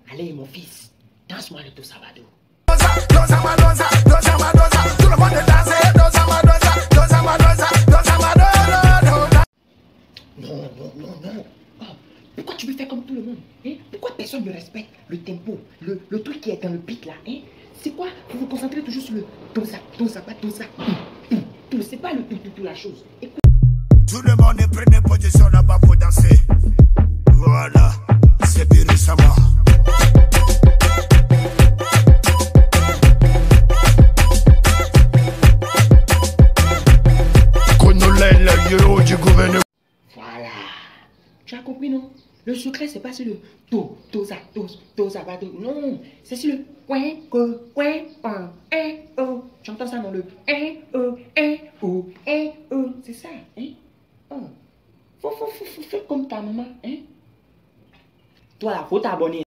Allez, mon fils, danse-moi le dos sabado. Non. Oh, pourquoi tu veux faire comme tout le monde, hein? Pourquoi personne ne respecte le tempo, le truc qui est dans le beat là, hein? C'est quoi? Vous vous concentrez toujours sur le dosa. C'est pas tout la chose. Écoute. Tout le monde prenez position là-bas pour danser. Voilà, c'est Birisama. Voilà. Tu as compris, non? Le secret, c'est pas sur le dosa. Non, c'est sur le Tu entends ça, non? Le c'est ça, hein? Oh. Faut faire comme ta maman, hein? Toi, là, faut t'abonner.